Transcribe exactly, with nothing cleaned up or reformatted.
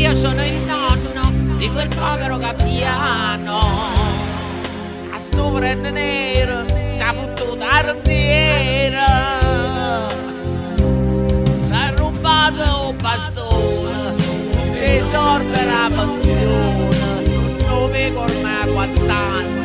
io sono il nonno di quel povero gabbiano. A sto prende nero s'ha fottuta la rondiera, s'ha rubato un bastone e sorte la pensione, non mi corna quattro anni.